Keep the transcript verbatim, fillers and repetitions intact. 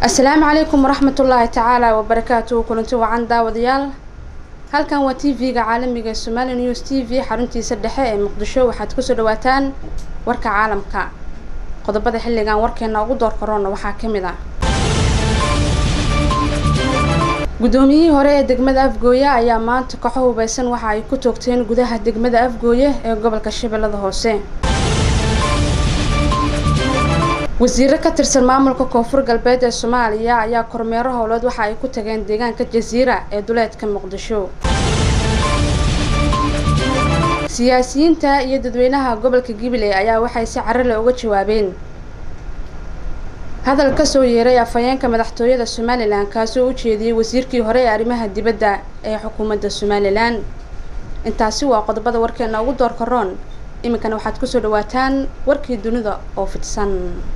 السلام عليكم ورحمة الله تعالى وبركاته. كنتوا وعن داوديال halkan waa T V-ga caalamiga Somali News T V xaruntiisa dhexe ee Muqdisho. waxaad ku soo dhawaataan warka caalamka. qodobada xilligan warkeena ugu door korona waxaa kamid ah gudoomiyihii hore ee degmada Afgooye ayaa maanta ka hubeysan waxa ay ku toogteen gudaha degmada Afgooye ee gobolka Shabeellada Hoose. wasiirka ka tirsan maamulka Koonfur Galbeed ee Soomaaliya ayaa kormeero howleed waxa ay ku tageen deegaanka Jasiira ee duleedka Muqdisho. siyaasiyiinta iyo dadweynaha gobolka Gibiley ayaa waxay si carrale uga jawaabeen hadal ka soo yeeray afayeenka madaxtooyada Somaliland kaas oo u jeediyay wasiirkii hore ee arrimaha dibadda ee xukuumadda Somaliland. intaasi waa qodobada warkeena ugu door karoon. iminkana waxaad ku soo dhawaataan warkii dunida oo fidsan.